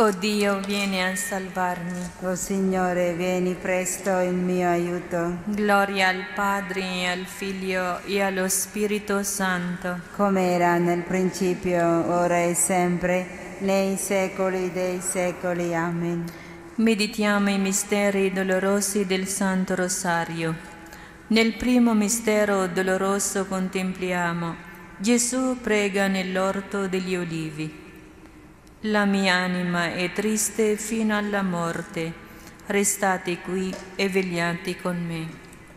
O Dio, vieni a salvarmi. O Signore, vieni presto in mio aiuto. Gloria al Padre, e al Figlio, e allo Spirito Santo. Come era nel principio, ora e sempre, nei secoli dei secoli. Amen. Meditiamo i misteri dolorosi del Santo Rosario. Nel primo mistero doloroso contempliamo Gesù prega nell'orto degli Ulivi. La mia anima è triste fino alla morte, restate qui e vegliate con me.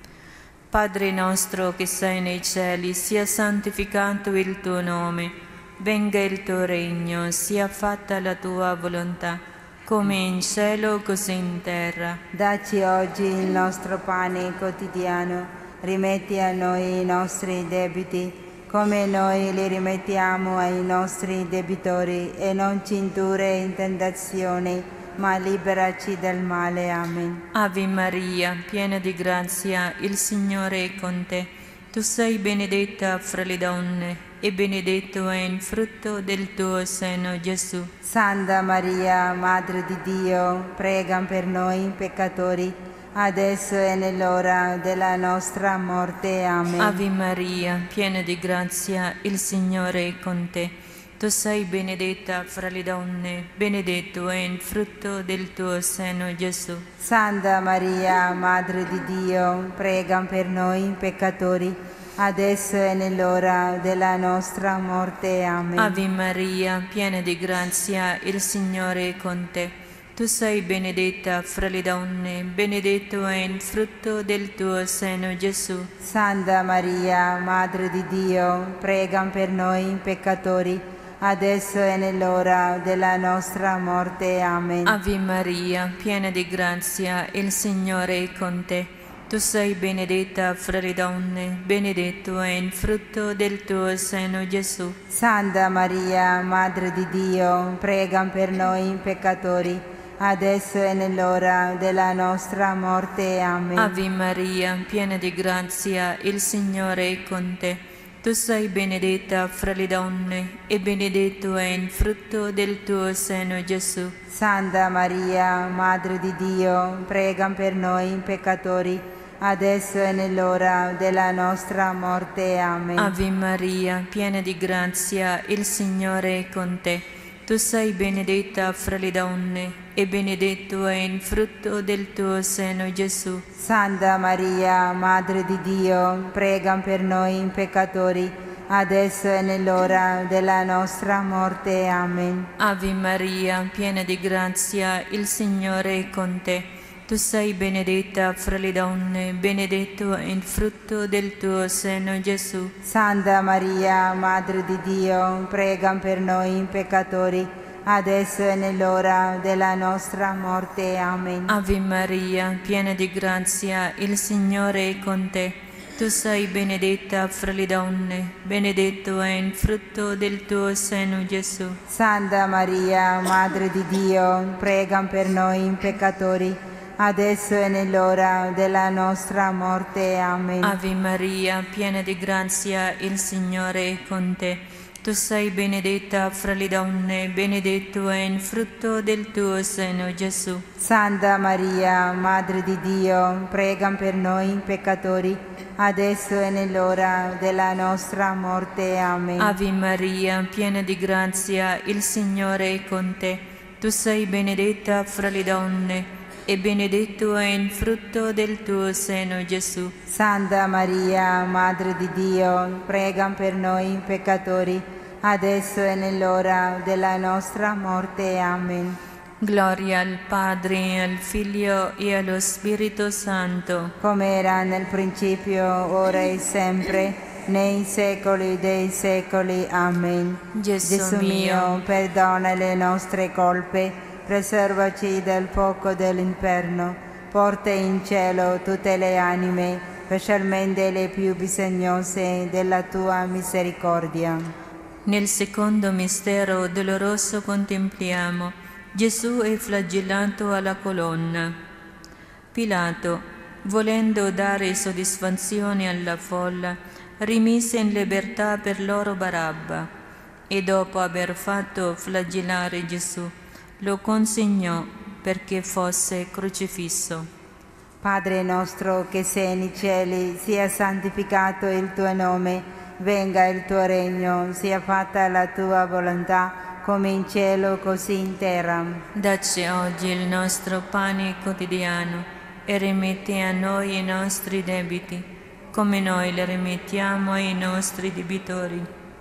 Padre nostro che sei nei cieli, sia santificato il tuo nome, venga il tuo regno, sia fatta la tua volontà, come in cielo così in terra. Dacci oggi il nostro pane quotidiano, rimetti a noi i nostri debiti, come noi li rimettiamo ai nostri debitori, e non ci indurre in tentazione, ma liberaci dal male. Amen. Ave Maria, piena di grazia, il Signore è con te. Tu sei benedetta fra le donne, e benedetto è il frutto del tuo seno, Gesù. Santa Maria, Madre di Dio, prega per noi peccatori, adesso e nell'ora della nostra morte. Amen. Ave Maria, piena di grazia, il Signore è con te. Tu sei benedetta fra le donne, benedetto è il frutto del tuo seno, Gesù. Santa Maria, Madre di Dio, prega per noi peccatori, adesso e nell'ora della nostra morte. Amen. Ave Maria, piena di grazia, il Signore è con te. Tu sei benedetta fra le donne, benedetto è il frutto del tuo seno, Gesù. Santa Maria, Madre di Dio, prega per noi peccatori, adesso e nell'ora della nostra morte. Amen. Ave Maria, piena di grazia, il Signore è con te. Tu sei benedetta fra le donne, benedetto è il frutto del tuo seno, Gesù. Santa Maria, Madre di Dio, prega per noi peccatori, adesso e nell'ora della nostra morte. Amen. Ave Maria, piena di grazia, il Signore è con te. Tu sei benedetta fra le donne, e benedetto è il frutto del tuo seno, Gesù. Santa Maria, Madre di Dio, prega per noi peccatori, adesso e nell'ora della nostra morte. Amen. Ave Maria, piena di grazia, il Signore è con te. Tu sei benedetta fra le donne, e benedetto è il frutto del tuo seno, Gesù. Santa Maria, Madre di Dio, prega per noi peccatori, adesso e nell'ora della nostra morte. Amen. Ave Maria, piena di grazia, il Signore è con te. Tu sei benedetta fra le donne, benedetto è il frutto del tuo seno, Gesù. Santa Maria, Madre di Dio, prega per noi peccatori, adesso e nell'ora della nostra morte. Amen. Ave Maria, piena di grazia, il Signore è con te. Tu sei benedetta fra le donne, benedetto è il frutto del tuo seno, Gesù. Santa Maria, Madre di Dio, prega per noi peccatori, adesso e nell'ora della nostra morte. Amen. Ave Maria, piena di grazia, il Signore è con te. Tu sei benedetta fra le donne, benedetto è il frutto del tuo seno, Gesù. Santa Maria, Madre di Dio, prega per noi peccatori, adesso e nell'ora della nostra morte. Amen. Ave Maria, piena di grazia, il Signore è con te. Tu sei benedetta fra le donne, e benedetto è il frutto del tuo seno, Gesù. Santa Maria, Madre di Dio, prega per noi peccatori, adesso e nell'ora della nostra morte. Amen. Gloria al Padre, al Figlio e allo Spirito Santo. Come era nel principio, ora e sempre, nei secoli dei secoli. Amen. Gesù mio, perdona le nostre colpe, preservaci dal fuoco dell'inferno, porta in cielo tutte le anime, specialmente le più bisognose della tua misericordia. Nel secondo mistero doloroso contempliamo Gesù è flagellato alla colonna. Pilato, volendo dare soddisfazione alla folla, rimise in libertà per loro Barabba, e dopo aver fatto flagellare Gesù, lo consegnò perché fosse crocifisso. Padre nostro che sei nei cieli, sia santificato il tuo nome, venga il tuo regno, sia fatta la tua volontà, come in cielo così in terra. Dacci oggi il nostro pane quotidiano e rimetti a noi i nostri debiti, come noi li rimettiamo ai nostri debitori.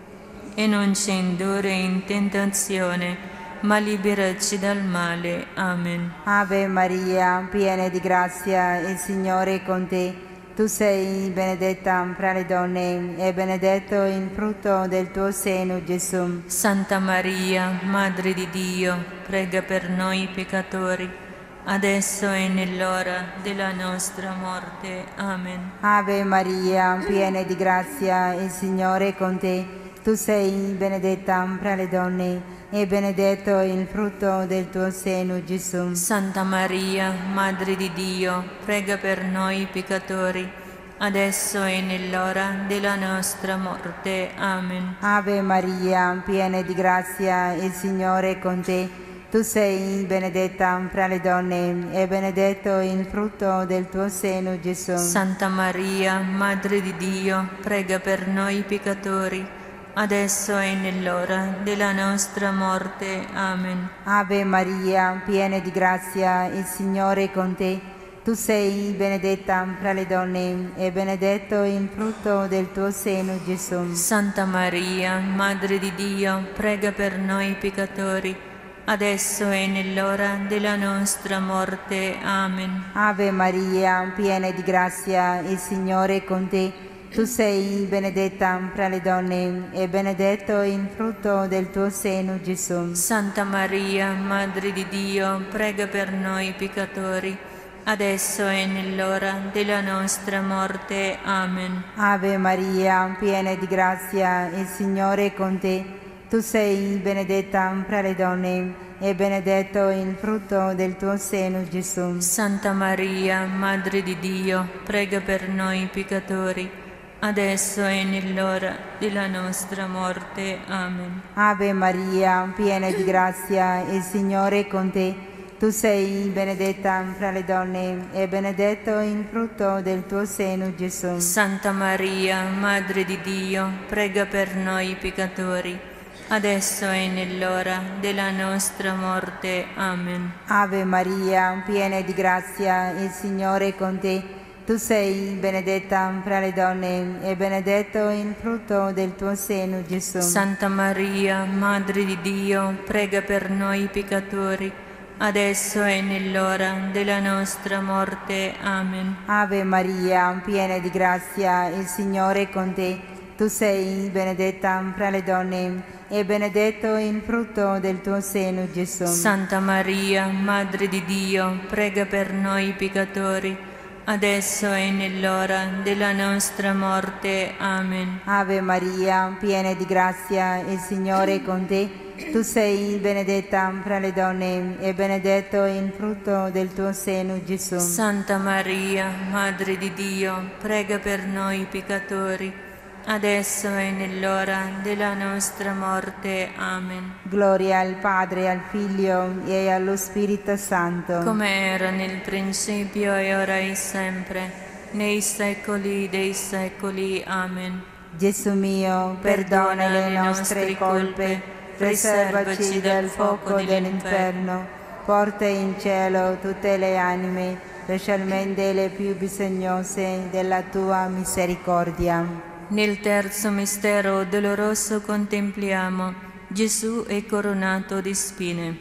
E non ci indurre in tentazione, ma liberaci dal male. Amen. Ave Maria, piena di grazia, il Signore è con te. Tu sei benedetta fra le donne e benedetto il frutto del tuo seno, Gesù. Santa Maria, Madre di Dio, prega per noi peccatori, adesso e nell'ora della nostra morte. Amen. Ave Maria, piena di grazia, il Signore è con te. Tu sei benedetta fra le donne e benedetto il frutto del tuo seno, Gesù. Santa Maria, Madre di Dio, prega per noi peccatori, adesso e nell'ora della nostra morte. Amen. Ave Maria, piena di grazia, il Signore è con te. Tu sei benedetta fra le donne e benedetto il frutto del tuo seno, Gesù. Santa Maria, Madre di Dio, prega per noi peccatori, adesso e nell'ora della nostra morte. Amen. Ave Maria, piena di grazia, il Signore è con te. Tu sei benedetta fra le donne e benedetto il frutto del tuo seno, Gesù. Santa Maria, Madre di Dio, prega per noi peccatori, adesso e nell'ora della nostra morte. Amen. Ave Maria, piena di grazia, il Signore è con te. Tu sei benedetta fra le donne e benedetto il frutto del tuo seno, Gesù. Santa Maria, Madre di Dio, prega per noi peccatori, adesso e nell'ora della nostra morte. Amen. Ave Maria, piena di grazia, il Signore è con te. Tu sei benedetta fra le donne e benedetto il frutto del tuo seno, Gesù. Santa Maria, Madre di Dio, prega per noi peccatori, adesso e nell'ora della nostra morte. Amen. Ave Maria, piena di grazia, il Signore è con te. Tu sei benedetta fra le donne e benedetto il frutto del tuo seno, Gesù. Santa Maria, Madre di Dio, prega per noi peccatori, adesso e nell'ora della nostra morte. Amen. Ave Maria, piena di grazia, il Signore è con te. Tu sei benedetta fra le donne e benedetto il frutto del tuo seno, Gesù. Santa Maria, Madre di Dio, prega per noi peccatori, adesso e nell'ora della nostra morte. Amen. Ave Maria, piena di grazia, il Signore è con te. Tu sei benedetta fra le donne e benedetto il frutto del tuo seno, Gesù. Santa Maria, Madre di Dio, prega per noi peccatori, adesso e nell'ora della nostra morte. Amen. Ave Maria, piena di grazia, il Signore è con te. Tu sei benedetta fra le donne e benedetto il frutto del tuo seno, Gesù. Santa Maria, Madre di Dio, prega per noi peccatori, adesso e nell'ora della nostra morte. Amen. Gloria al Padre, al Figlio e allo Spirito Santo. Come era nel principio e ora e sempre, nei secoli dei secoli. Amen. Gesù mio, perdona le nostre colpe, preservaci dal fuoco dell'inferno, porta in cielo tutte le anime, specialmente le più bisognose della tua misericordia. Nel terzo mistero doloroso contempliamo Gesù è coronato di spine.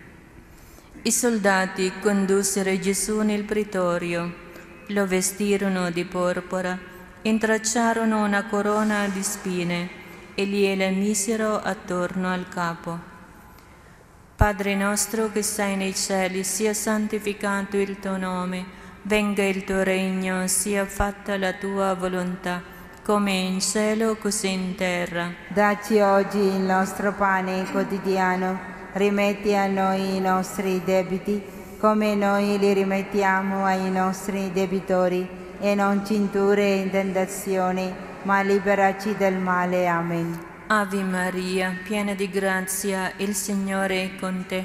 I soldati condussero Gesù nel pretorio, lo vestirono di porpora, intracciarono una corona di spine e gliela misero attorno al capo. Padre nostro che sei nei cieli, sia santificato il tuo nome, venga il tuo regno, sia fatta la tua volontà, come in cielo così in terra. Dacci oggi il nostro pane quotidiano, rimetti a noi i nostri debiti, come noi li rimettiamo ai nostri debitori, e non ci indurre in tentazione, ma liberaci dal male. Amen. Ave Maria, piena di grazia, il Signore è con te.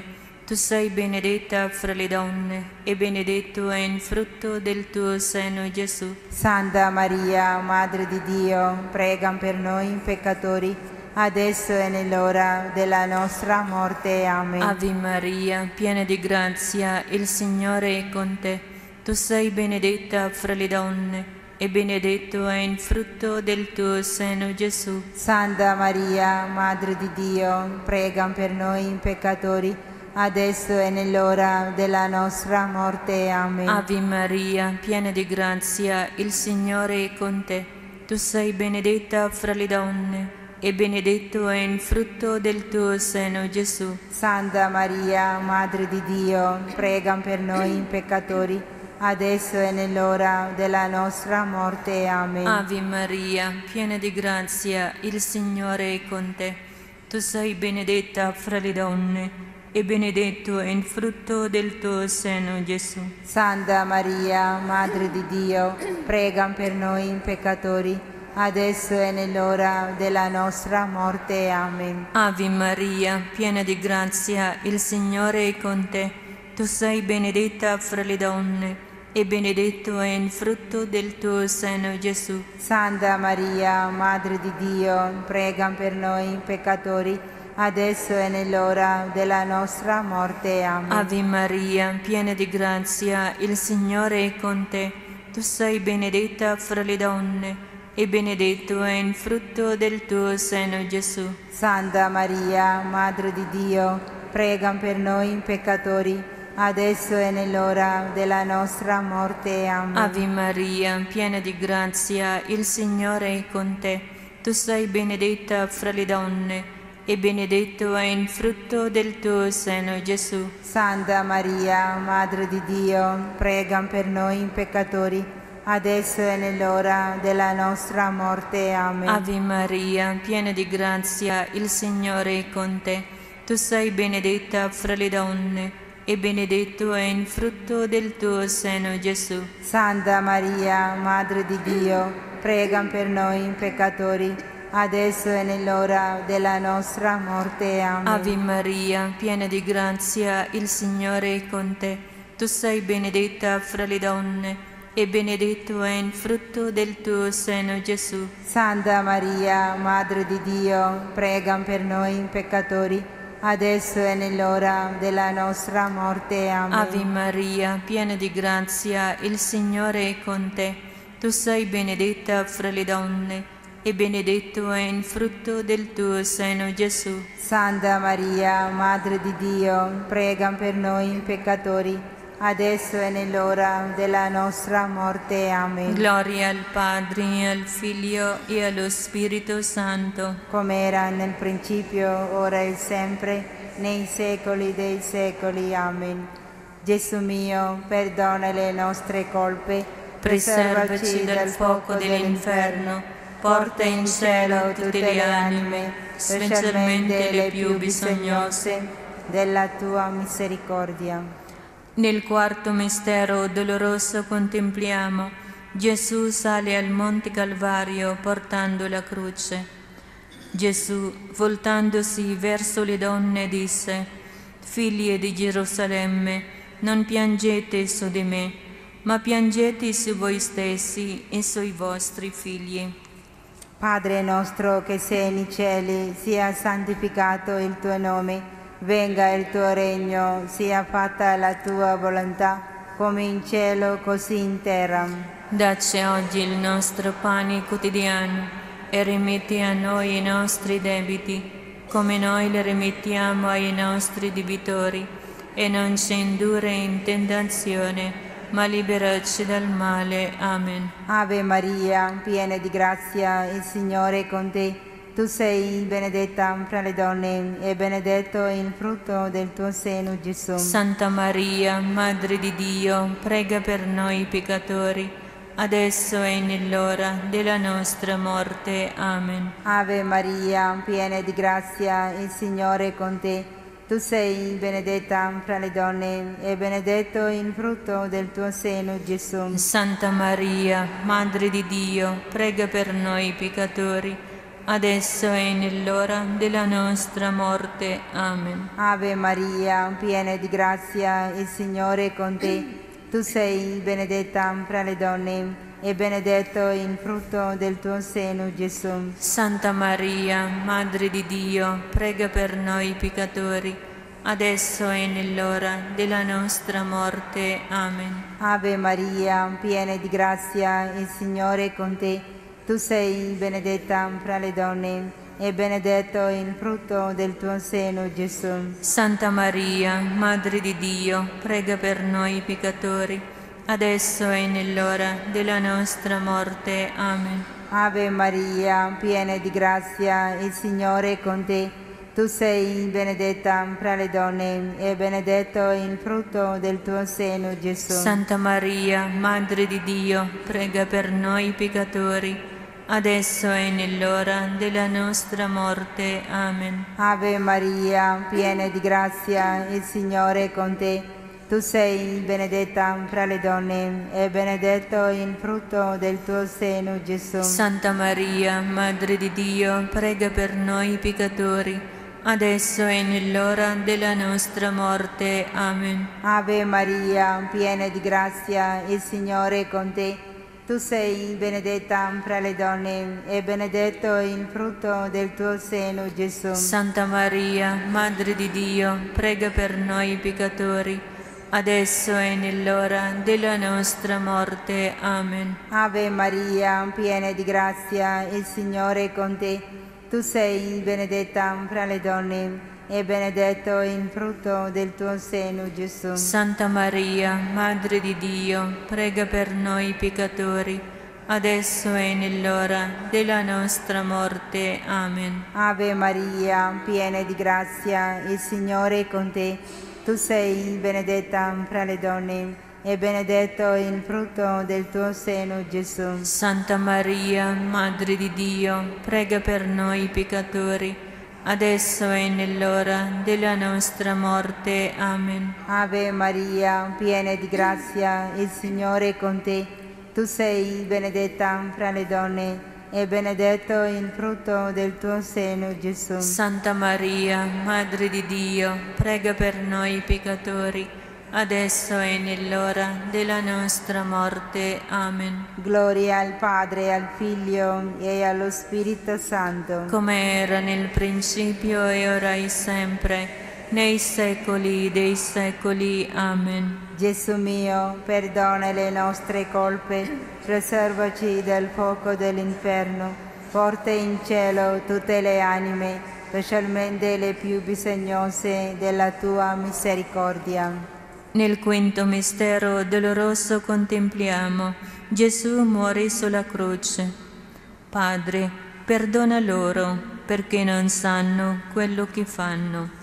Tu sei benedetta fra le donne, e benedetto è il frutto del tuo seno, Gesù. Santa Maria, Madre di Dio, prega per noi peccatori, adesso e nell'ora della nostra morte. Amen. Ave Maria, piena di grazia, il Signore è con te. Tu sei benedetta fra le donne, e benedetto è il frutto del tuo seno, Gesù. Santa Maria, Madre di Dio, prega per noi peccatori, adesso e nell'ora della nostra morte. Amen. Ave Maria, piena di grazia, il Signore è con te. Tu sei benedetta fra le donne, e benedetto è il frutto del tuo seno, Gesù. Santa Maria, Madre di Dio, prega per noi peccatori, adesso e nell'ora della nostra morte. Amen. Ave Maria, piena di grazia, il Signore è con te. Tu sei benedetta fra le donne, e benedetto è il frutto del tuo seno, Gesù. Santa Maria, Madre di Dio, prega per noi peccatori, adesso e nell'ora della nostra morte. Amen. Ave Maria, piena di grazia, il Signore è con te. Tu sei benedetta fra le donne, e benedetto è il frutto del tuo seno, Gesù. Santa Maria, Madre di Dio, prega per noi peccatori, adesso e nell'ora della nostra morte. Amen. Ave Maria, piena di grazia, il Signore è con te. Tu sei benedetta fra le donne, e benedetto è il frutto del tuo seno, Gesù. Santa Maria, Madre di Dio, prega per noi peccatori, adesso e nell'ora della nostra morte. Amen. Ave Maria, piena di grazia, il Signore è con te. Tu sei benedetta fra le donne, e benedetto è il frutto del tuo seno, Gesù. Santa Maria, Madre di Dio, prega per noi peccatori, adesso e nell'ora della nostra morte. Amen. Ave Maria, piena di grazia, il Signore è con te. Tu sei benedetta fra le donne, e benedetto è il frutto del tuo seno, Gesù. Santa Maria, Madre di Dio, prega per noi peccatori, adesso e nell'ora della nostra morte. Amen. Ave Maria, piena di grazia, il Signore è con te. Tu sei benedetta fra le donne, e benedetto è il frutto del tuo seno, Gesù. Santa Maria, Madre di Dio, prega per noi peccatori, adesso e nell'ora della nostra morte. Amen. Ave Maria, piena di grazia, il Signore è con te. Tu sei benedetta fra le donne, e benedetto è il frutto del tuo seno, Gesù. Santa Maria, Madre di Dio, prega per noi peccatori, adesso e nell'ora della nostra morte. Amen. Gloria al Padre, al Figlio e allo Spirito Santo, come era nel principio, ora e sempre, nei secoli dei secoli. Amen. Gesù mio, perdona le nostre colpe, preservaci dal fuoco dell'inferno, porta in cielo tutte le anime, specialmente le più bisognose della tua misericordia. Nel quarto mistero doloroso contempliamo Gesù sale al Monte Calvario portando la croce. Gesù, voltandosi verso le donne, disse: «Figlie di Gerusalemme, non piangete su di me, ma piangete su voi stessi e sui vostri figli». Padre nostro che sei nei cieli, sia santificato il tuo nome, venga il tuo regno, sia fatta la tua volontà, come in cielo così in terra. Dacci oggi il nostro pane quotidiano e rimetti a noi i nostri debiti, come noi li rimettiamo ai nostri debitori, e non ci indurre in tentazione, ma liberaci dal male. Amen. Ave Maria, piena di grazia, il Signore è con te. Tu sei benedetta fra le donne, e benedetto il frutto del tuo seno, Gesù. Santa Maria, Madre di Dio, prega per noi peccatori, adesso e nell'ora della nostra morte. Amen. Ave Maria, piena di grazia, il Signore è con te. Tu sei benedetta fra le donne, e benedetto il frutto del tuo seno, Gesù. Santa Maria, Madre di Dio, prega per noi peccatori, adesso e nell'ora della nostra morte. Amen. Ave Maria, piena di grazia, il Signore è con te. Tu sei benedetta fra le donne e benedetto il frutto del tuo seno, Gesù. Santa Maria, Madre di Dio, prega per noi peccatori, adesso e nell'ora della nostra morte. Amen. Ave Maria, piena di grazia, il Signore è con te. Tu sei benedetta fra le donne e benedetto il frutto del tuo seno, Gesù. Santa Maria, Madre di Dio, prega per noi peccatori, adesso e nell'ora della nostra morte. Amen. Ave Maria, piena di grazia, il Signore è con te. Tu sei benedetta fra le donne e benedetto il frutto del tuo seno, Gesù. Santa Maria, Madre di Dio, prega per noi peccatori, adesso e nell'ora della nostra morte. Amen. Ave Maria, piena di grazia, il Signore è con te. Tu sei benedetta fra le donne e benedetto il frutto del tuo seno, Gesù. Santa Maria, Madre di Dio, prega per noi peccatori, adesso e nell'ora della nostra morte. Amen. Ave Maria, piena di grazia, il Signore è con te. Tu sei benedetta fra le donne e benedetto il frutto del tuo seno, Gesù. Santa Maria, Madre di Dio, prega per noi peccatori, adesso e nell'ora della nostra morte. Amen. Ave Maria, piena di grazia, il Signore è con te. Tu sei benedetta fra le donne e benedetto il frutto del tuo seno, Gesù. Santa Maria, Madre di Dio, prega per noi peccatori, adesso e nell'ora della nostra morte. Amen. Ave Maria, piena di grazia, il Signore è con te. Tu sei benedetta fra le donne e benedetto il frutto del tuo seno, Gesù. Santa Maria, Madre di Dio, prega per noi peccatori, adesso e nell'ora della nostra morte. Amen. Ave Maria, piena di grazia, il Signore è con te. Tu sei benedetta fra le donne e benedetto il frutto del tuo seno, Gesù. Santa Maria, Madre di Dio, prega per noi peccatori, adesso e nell'ora della nostra morte. Amen. Gloria al Padre, al Figlio e allo Spirito Santo, come era nel principio e ora e sempre, nei secoli dei secoli. Amen. Gesù mio, perdona le nostre colpe, preservaci dal fuoco dell'inferno, porta in cielo tutte le anime, specialmente le più bisognose della tua misericordia. Nel quinto mistero doloroso contempliamo Gesù muore sulla croce. Padre, perdona loro, perché non sanno quello che fanno.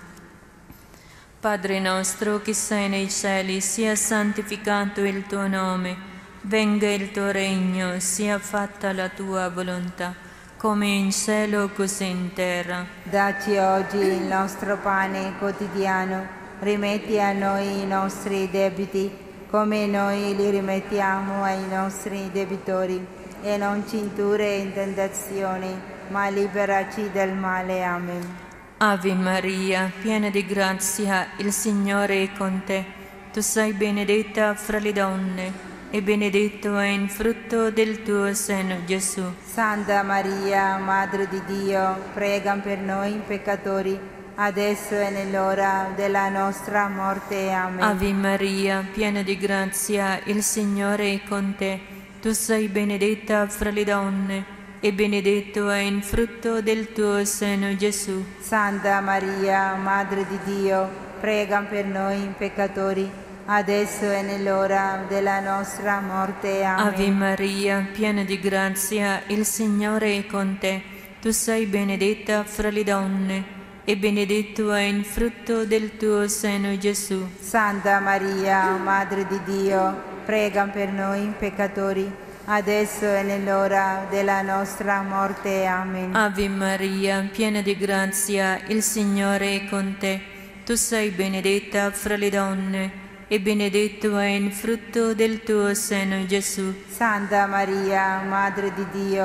Padre nostro che sei nei cieli, sia santificato il tuo nome, venga il tuo regno, sia fatta la tua volontà, come in cielo così in terra. Dacci oggi il nostro pane quotidiano, rimetti a noi i nostri debiti, come noi li rimettiamo ai nostri debitori, e non ci indurre in tentazione, ma liberaci dal male. Amen. Ave Maria, piena di grazia, il Signore è con te. Tu sei benedetta fra le donne, e benedetto è il frutto del tuo seno, Gesù. Santa Maria, Madre di Dio, prega per noi peccatori, adesso e nell'ora della nostra morte. Amen. Ave Maria, piena di grazia, il Signore è con te. Tu sei benedetta fra le donne, e benedetto è il frutto del tuo seno, Gesù. Santa Maria, Madre di Dio, prega per noi peccatori, adesso e nell'ora della nostra morte. Amen. Ave Maria, piena di grazia, il Signore è con te. Tu sei benedetta fra le donne, e benedetto è il frutto del tuo seno, Gesù. Santa Maria, Madre di Dio, prega per noi peccatori, adesso e nell'ora della nostra morte. Amen. Ave Maria, piena di grazia, il Signore è con te. Tu sei benedetta fra le donne, e benedetto è il frutto del tuo seno, Gesù. Santa Maria, Madre di Dio,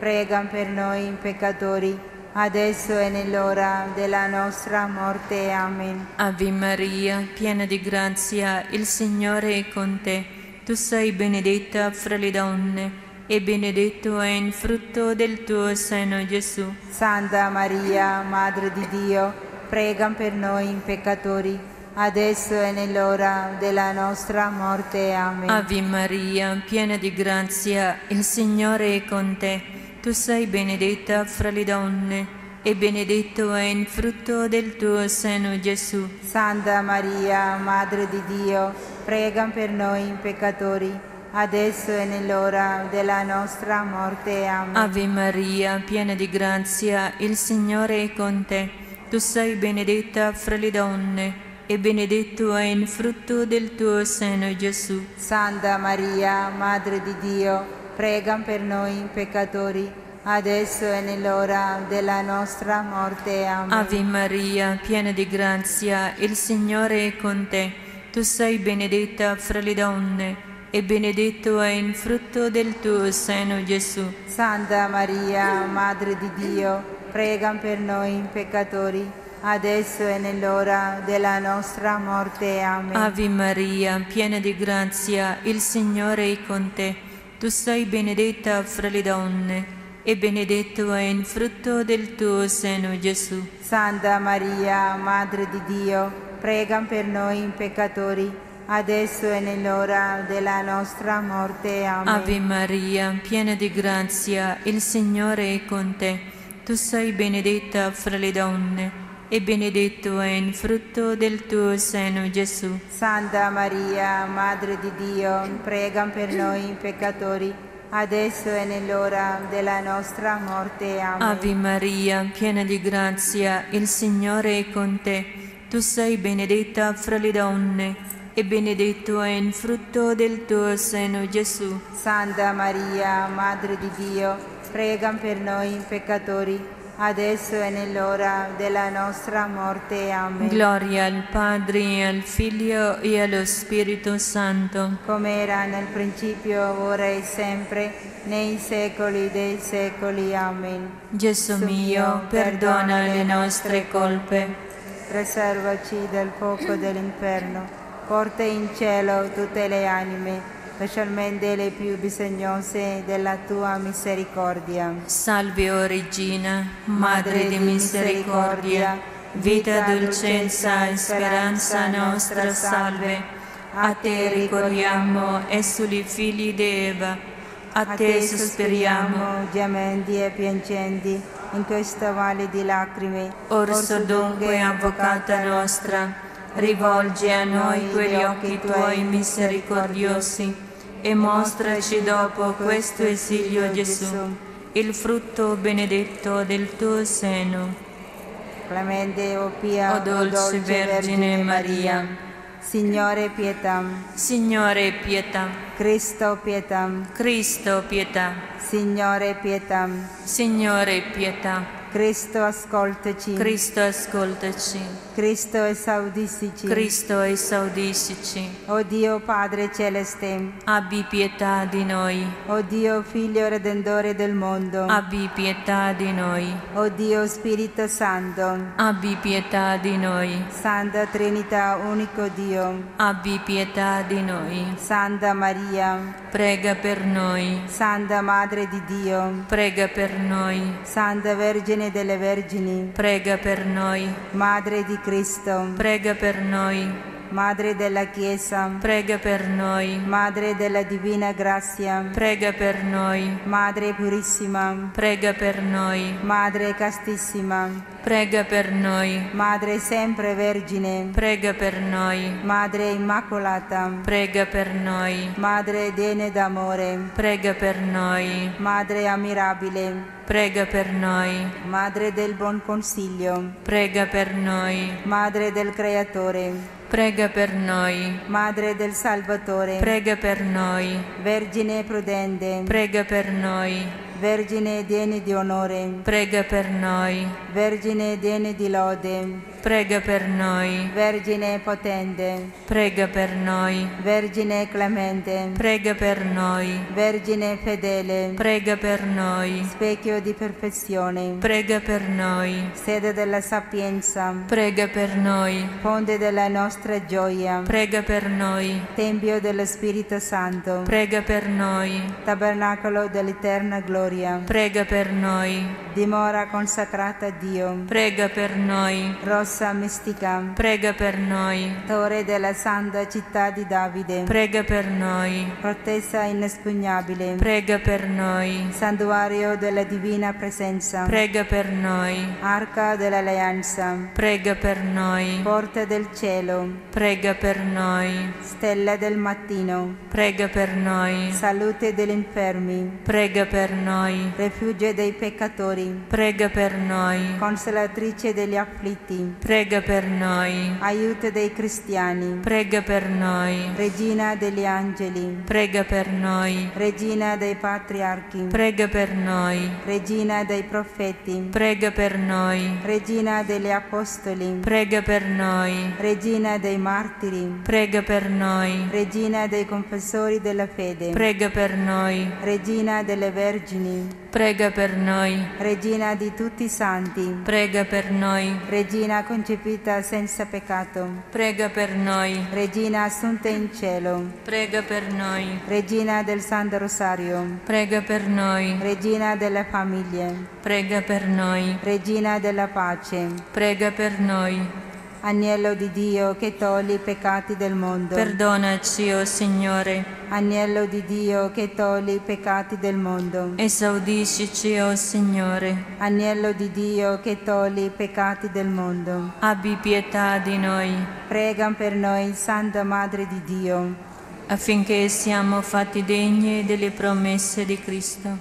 prega per noi peccatori, adesso e nell'ora della nostra morte. Amen. Ave Maria, piena di grazia, il Signore è con te. Tu sei benedetta fra le donne, e benedetto è il frutto del tuo seno, Gesù. Santa Maria, Madre di Dio, prega per noi peccatori, adesso e nell'ora della nostra morte. Amen. Ave Maria, piena di grazia, il Signore è con te. Tu sei benedetta fra le donne, e benedetto è il frutto del tuo seno, Gesù. Santa Maria, Madre di Dio, prega per noi peccatori, adesso e nell'ora della nostra morte. Amen. Ave Maria, piena di grazia, il Signore è con te. Tu sei benedetta fra le donne, e benedetto è il frutto del tuo seno, Gesù. Santa Maria, Madre di Dio, prega per noi peccatori, adesso e nell'ora della nostra morte. Amen. Ave Maria, piena di grazia, il Signore è con te. Tu sei benedetta fra le donne, e benedetto è il frutto del tuo seno, Gesù. Santa Maria, Madre di Dio, prega per noi peccatori, adesso e nell'ora della nostra morte. Amen. Ave Maria, piena di grazia, il Signore è con te. Tu sei benedetta fra le donne, e benedetto è il frutto del tuo seno, Gesù. Santa Maria, Madre di Dio, prega per noi peccatori, adesso e nell'ora della nostra morte. Amen. Ave Maria, piena di grazia, il Signore è con te. Tu sei benedetta fra le donne, e benedetto è il frutto del tuo seno, Gesù. Santa Maria, Madre di Dio, prega per noi peccatori, adesso e nell'ora della nostra morte. Amen. Ave Maria, piena di grazia, il Signore è con te. Tu sei benedetta fra le donne, e benedetto è il frutto del tuo seno, Gesù. Santa Maria, Madre di Dio, prega per noi peccatori, adesso e nell'ora della nostra morte. Amen. Gloria al Padre, al Figlio e allo Spirito Santo, come era nel principio, ora e sempre, nei secoli dei secoli. Amen. Gesù mio, perdona le nostre colpe, preservaci dal fuoco dell'inferno, porta in cielo tutte le anime, specialmente le più bisognose della tua misericordia. Salve, o Regina, Madre di misericordia, vita, dolcezza e speranza nostra, salve. A te ricorriamo, e soli figli di Eva, a te sospiriamo, gementi e piangenti, in questa valle di lacrime. Orso dunque, avvocata nostra, rivolgi a noi quegli occhi tuoi misericordiosi, e mostraci dopo questo esilio, Gesù, il frutto benedetto del tuo seno. Clemente, o pia, O dolce Vergine Maria, Signore pietà, Signore pietà, Cristo pietà, Cristo pietà, Signore pietà, Signore pietà, Cristo ascoltaci, Cristo ascoltaci, Cristo esaudiscici, Cristo esaudiscici, o Dio Padre celeste, abbi pietà di noi, o Dio Figlio Redentore del mondo, abbi pietà di noi, o Dio Spirito Santo, abbi pietà di noi, Santa Trinità, unico Dio, abbi pietà di noi, Santa Maria, prega per noi, Santa Madre di Dio, prega per noi, Santa Vergine delle Vergini, prega per noi, Madre di Cristo, prega per noi, Madre della Chiesa, prega per noi, Madre della Divina Grazia, prega per noi, Madre Purissima, prega per noi, Madre Castissima, prega per noi, Madre Sempre Vergine, prega per noi, Madre Immacolata, prega per noi, Madre degna d'amore, prega per noi, Madre ammirabile, prega per noi, Madre del buon consiglio, prega per noi, Madre del Creatore, prega per noi, Madre del Salvatore, prega per noi, Vergine prudente, prega per noi, Vergine degna di onore, prega per noi. Vergine degna di lode, Prega per noi. Vergine potente, Prega per noi. Vergine clemente, Prega per noi. Vergine fedele, Prega per noi. specchio di perfezione, Prega per noi. sede della sapienza, Prega per noi. fonte della nostra gioia, Prega per noi. tempio dello Spirito Santo, Prega per noi. tabernacolo dell'eterna gloria, Prega per noi. dimora consacrata a Dio, Prega per noi. rossa mistica, Prega per noi. torre della santa città di Davide, Prega per noi. fortezza inespugnabile, Prega per noi. santuario della divina presenza, Prega per noi. arca dell'alleanza, Prega per noi. porta del cielo, Prega per noi. stella del mattino, Prega per noi. salute degli infermi, Prega per noi. rifugio dei peccatori, Prega per noi. consolatrice degli afflitti, Prega per noi. aiuto dei cristiani, Prega per noi. regina degli angeli, Prega per noi. regina dei patriarchi, Prega per noi. regina dei profeti, Prega per noi. regina degli apostoli, Prega per noi. regina dei martiri, Prega per noi. regina dei confessori della fede, Prega per noi. regina delle vergini, Prega per noi. regina di tutti i santi, Prega per noi. regina concepita senza peccato, Prega per noi. regina assunta in cielo, Prega per noi. regina del Santo Rosario, Prega per noi. regina delle famiglie, Prega per noi. regina della pace, Prega per noi. agnello di Dio che togli i peccati del mondo, Perdonaci, o Signore. agnello di Dio che togli i peccati del mondo, Esaudiscici, o Signore. agnello di Dio che togli i peccati del mondo, Abbi pietà di noi, prega per noi, Santa Madre di Dio, affinché siamo fatti degni delle promesse di Cristo.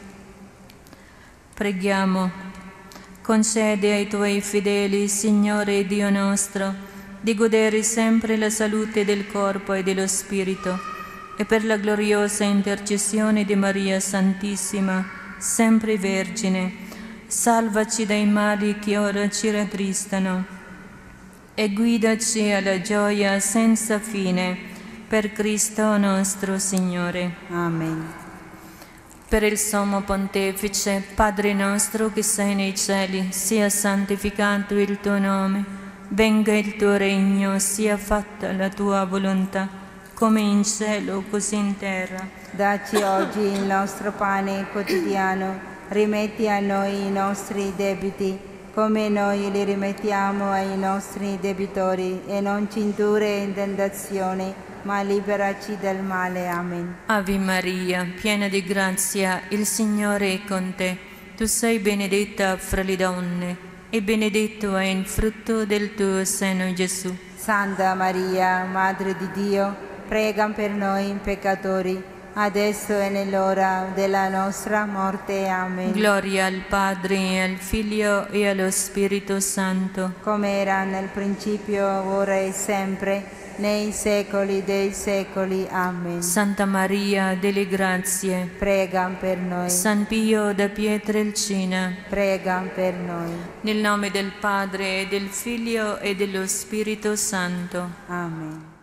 Preghiamo. Concede ai Tuoi fedeli, Signore Dio nostro, di godere sempre la salute del corpo e dello spirito, e per la gloriosa intercessione di Maria Santissima, sempre Vergine, salvaci dai mali che ora ci rattristano e guidaci alla gioia senza fine, per Cristo nostro Signore. Amen. Per il Sommo Pontefice, Padre nostro che sei nei cieli, sia santificato il tuo nome, venga il tuo regno, sia fatta la tua volontà, come in cielo così in terra. Dacci oggi il nostro pane quotidiano, rimetti a noi i nostri debiti, come noi li rimettiamo ai nostri debitori, e non ci indurre in tentazione, ma liberaci dal male. Amen. Ave Maria, piena di grazia, il Signore è con te. Tu sei benedetta fra le donne, e benedetto è il frutto del tuo seno, Gesù. Santa Maria, Madre di Dio, prega per noi peccatori, adesso e nell'ora della nostra morte. Amen. Gloria al Padre, e al Figlio, e allo Spirito Santo. Come era nel principio, ora e sempre, nei secoli dei secoli. Amen. Santa Maria delle Grazie, Prega per noi. San Pio da Pietrelcina, Prega per noi. nel nome del Padre, e del Figlio, e dello Spirito Santo. Amen.